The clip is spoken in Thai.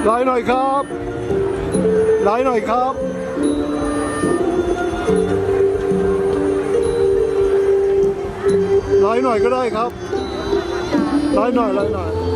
ไลน์หน่อยครับไลน์หน่อยครับไลน์หน่อยก็ได้ครับไลน์หน่อยไลน์หน่อย